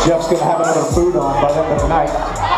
Jeff's going to have another boot on by the end of the night.